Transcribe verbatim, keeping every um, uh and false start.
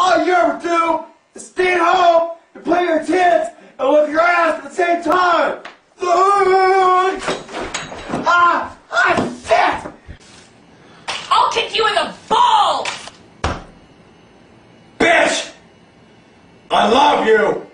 All you ever do is stay at home and play your tits and whip your ass at the same time. Ah, ah, shit! I'll kick you in the balls! Bitch! I love you!